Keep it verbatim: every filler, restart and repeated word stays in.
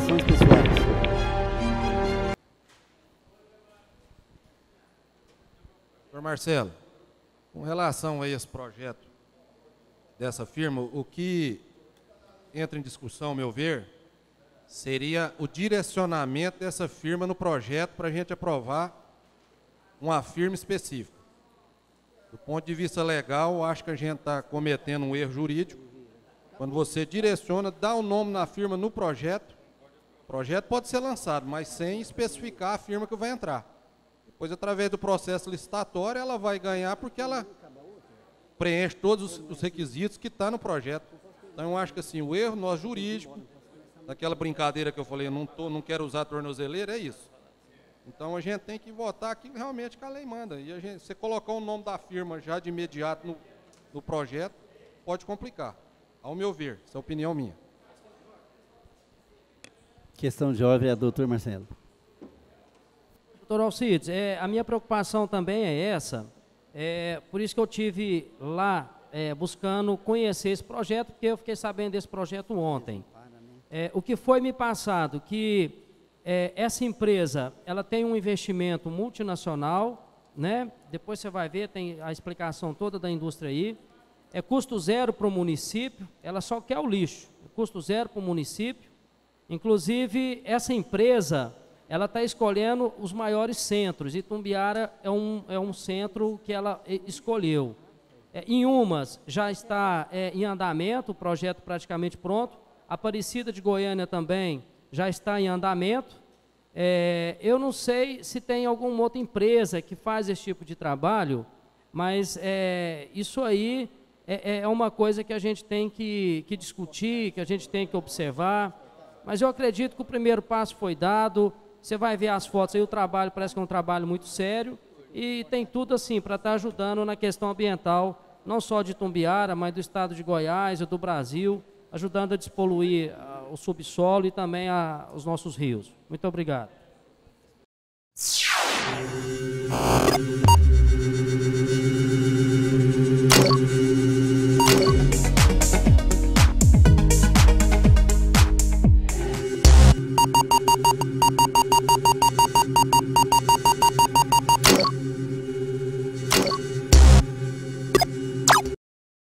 participações pessoais. Senhor Marcelo, com relação a esse projeto dessa firma, o que entra em discussão, ao meu ver, seria o direcionamento dessa firma no projeto para a gente aprovar uma firma específica. Do ponto de vista legal, eu acho que a gente está cometendo um erro jurídico. Quando você direciona, dá o nome na firma no projeto, o projeto pode ser lançado, mas sem especificar a firma que vai entrar. Depois, através do processo licitatório, ela vai ganhar porque ela preenche todos os requisitos que estão no projeto. Então, eu acho que assim, o erro nosso jurídico, daquela brincadeira que eu falei, eu não, tô, não quero usar tornozeleira, é isso. Então, a gente tem que votar aquilo realmente que a lei manda. E a gente, você colocar o nome da firma já de imediato no, no projeto, pode complicar. Ao meu ver, essa é a opinião minha. Questão de ordem, é doutor Marcelo. Doutor Alcides, é, a minha preocupação também é essa, é, por isso que eu tive lá é, buscando conhecer esse projeto, porque eu fiquei sabendo desse projeto ontem. É, o que foi me passado, que é, essa empresa, ela tem um investimento multinacional, né? Depois você vai ver, tem a explicação toda da indústria aí, é custo zero para o município, ela só quer o lixo, custo zero para o município. Inclusive, essa empresa, ela está escolhendo os maiores centros, e Itumbiara é um, é um centro que ela escolheu. É, em Umas já está é, em andamento, o projeto praticamente pronto, Aparecida de Goiânia também já está em andamento. É, eu não sei se tem alguma outra empresa que faz esse tipo de trabalho, mas é, isso aí é, é uma coisa que a gente tem que, que discutir, que a gente tem que observar. Mas eu acredito que o primeiro passo foi dado. Você vai ver as fotos aí, o trabalho parece que é um trabalho muito sério e tem tudo assim para estar ajudando na questão ambiental, não só de Itumbiara, mas do estado de Goiás e do Brasil, ajudando a despoluir uh, o subsolo e também a, os nossos rios. Muito obrigado.